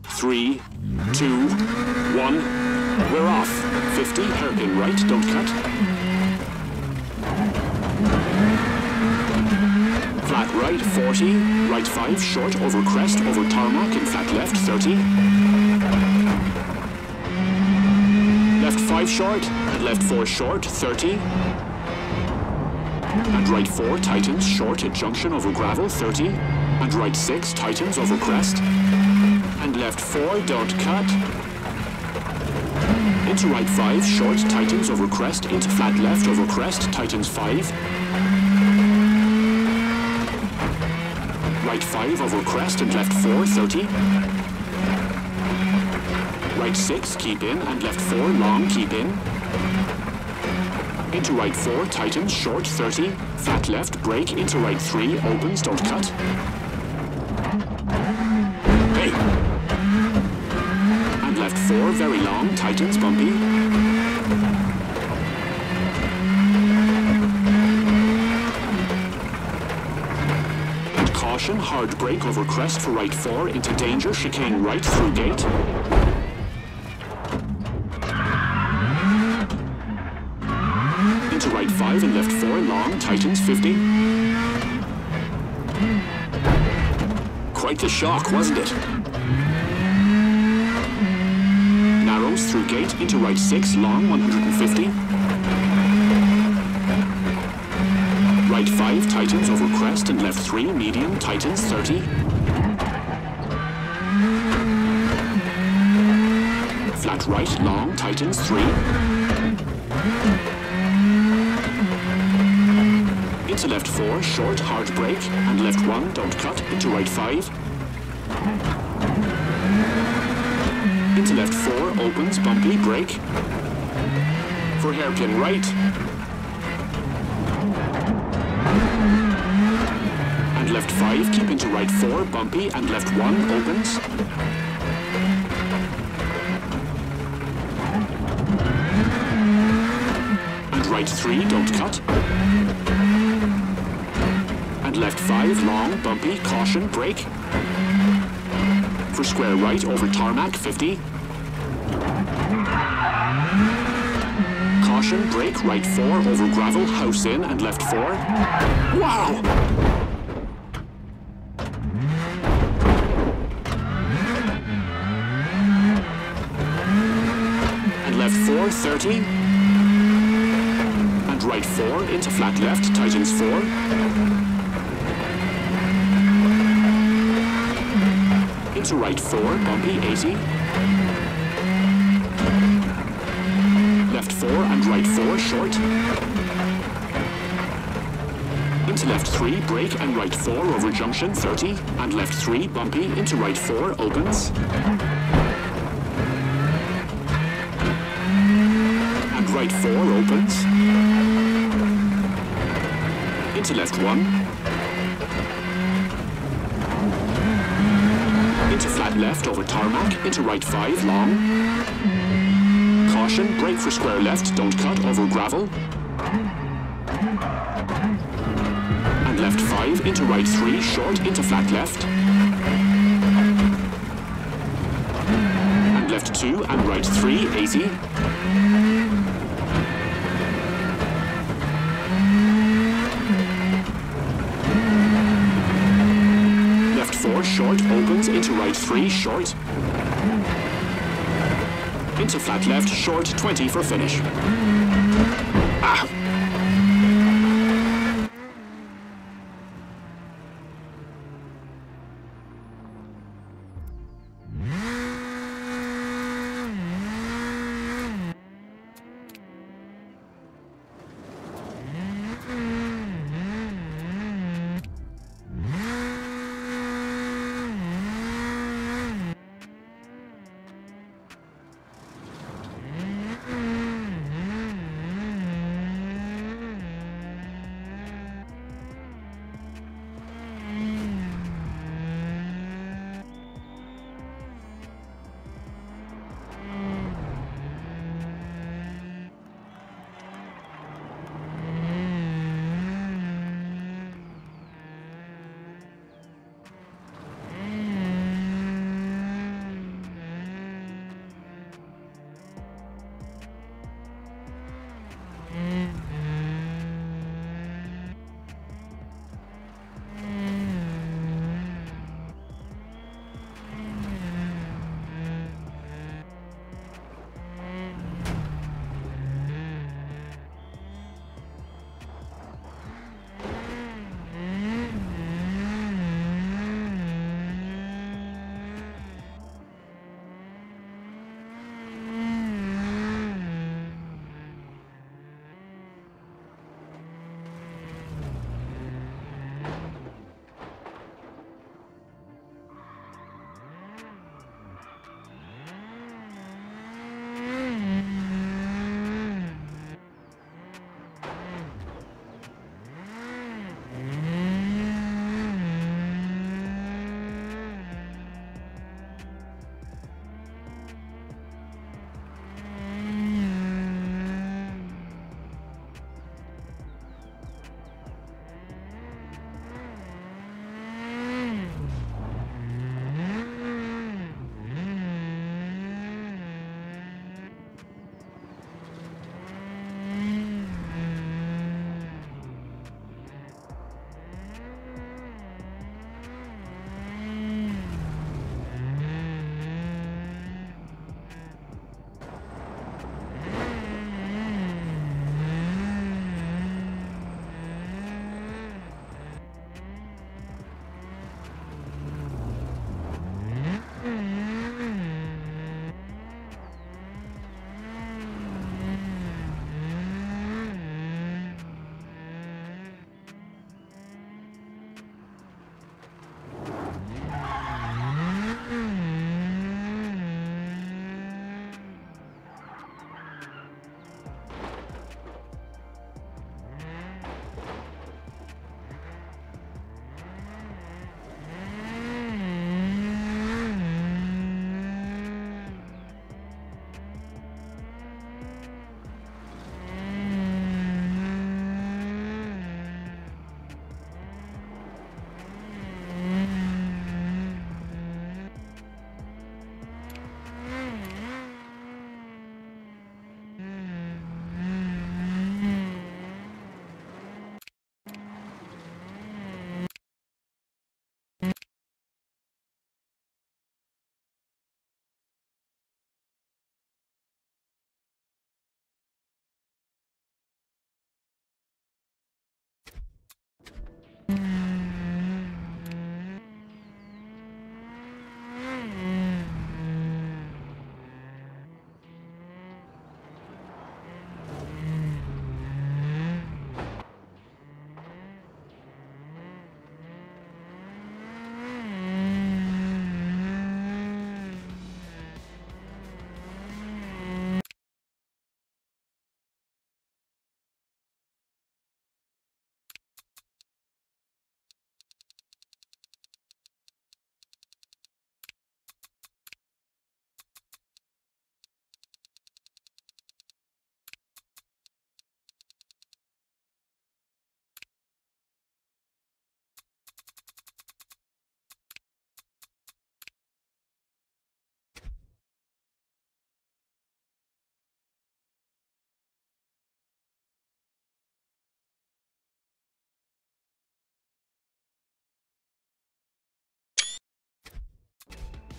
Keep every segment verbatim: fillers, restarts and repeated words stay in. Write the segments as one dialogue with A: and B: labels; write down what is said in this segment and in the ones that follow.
A: three, two, one. We're off. fifty, hairpin right, don't cut. Flat right, forty. Right five, short, over crest, over tarmac, and flat left, thirty. Left five short, and left four short, thirty. And right four, tightens, short at junction over gravel, thirty. And right six, tightens over crest. And left four, don't cut. Into right five, short, tightens over crest. Into flat left over crest, tightens five. Right five over crest and left four, thirty. Right six, keep in, and left four, long, keep in. Into right four, tightens, short, thirty. Flat left, brake, into right three, opens, don't cut. Hey! And left four, very long, tightens, bumpy. And caution, hard brake over crest for right four, into danger, chicane right through gate. Into right five and left four, long, tightens, fifty. Quite the shock, wasn't it? Narrows through gate, into right six, long, one hundred fifty. Right five, tightens over crest and left three, medium, tightens, thirty. Flat right, long, tightens, three. Into left four, short, hard brake, and left one, don't cut, into right five. Into left four, opens, bumpy, brake. For hairpin right. And left five, keep into right four, bumpy, and left one, opens. And right three, don't cut. And left five, long, bumpy, caution, brake. For square right over tarmac, fifty. Caution, brake, right four over gravel, house in, and left four. Wow! And left four, thirty. And right four, into flat left, tightens four. Into right four, bumpy, eighty. Left four and right four, short. Into left three, brake, and right four over junction, thirty. And left three, bumpy, into right four, opens. And right four, opens. Into left one. Into flat left over tarmac, into right five, long. Caution, brake for square left, don't cut, over gravel. And left five, into right three, short, into flat left. And left two, and right three, eighty. Four short, opens, into right three, short. Into flat left, short, twenty for finish. Ah!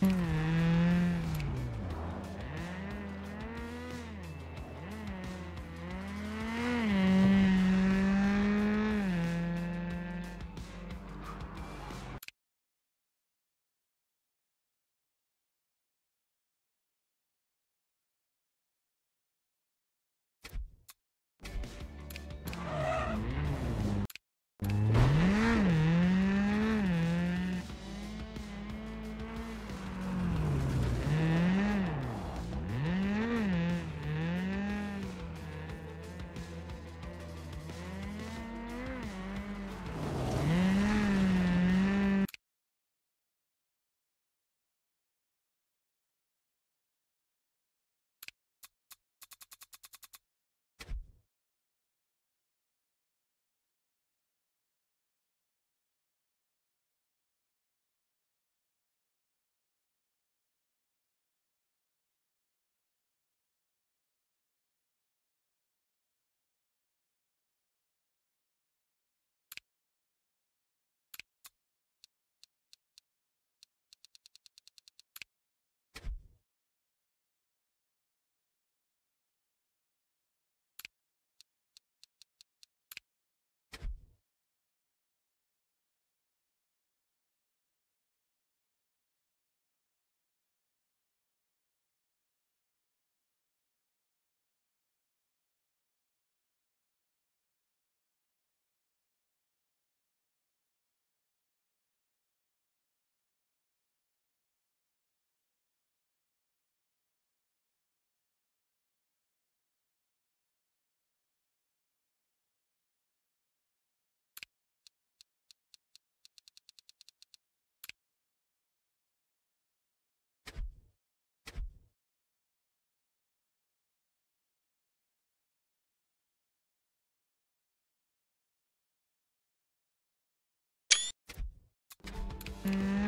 B: Mm-hmm.